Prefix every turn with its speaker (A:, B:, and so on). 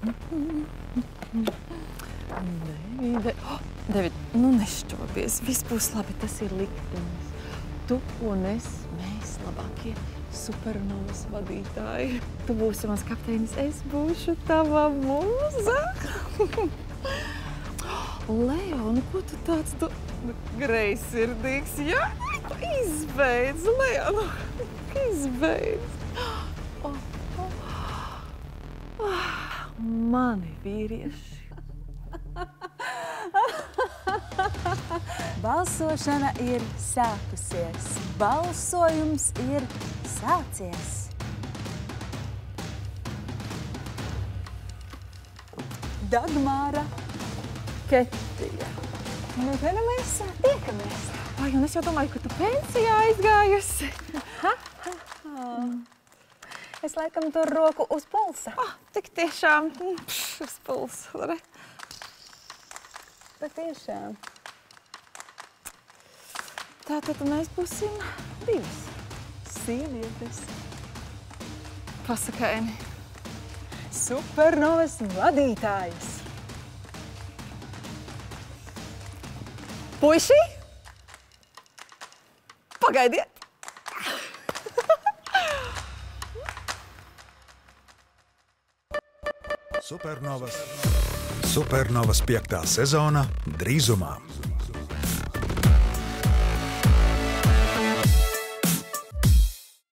A: David, nu nešķobies. Viss būs labi, tas ir liktenis. Tu un es, mēs labākie supernovas vadītāji. Tu būsi mans kapteinis, es būšu tava mūza. Leo, nu ko tu tāds greizsirdīgs? Jā, izbeidz, Leo, izbeidz. Mani vīrieši.
B: Balsošana ir sākusies. Balsojums ir sācies. Dagmāra Ketija. Nu, te nu mēs tiekamies.
A: Ai, un es jau domāju, ka tu pensijā aizgājusi.
B: Es laikam tur roku uz pulsa.
A: Tik tiešām uz pulsa, re?
B: Bet tiešām.
A: Tātad mēs būsim divas
B: Sievietes.
A: pasakaini.
B: Supernovas vadītājs.
A: Puiši, pagaidiet!
C: Supernovas 5. sezona drīzumā.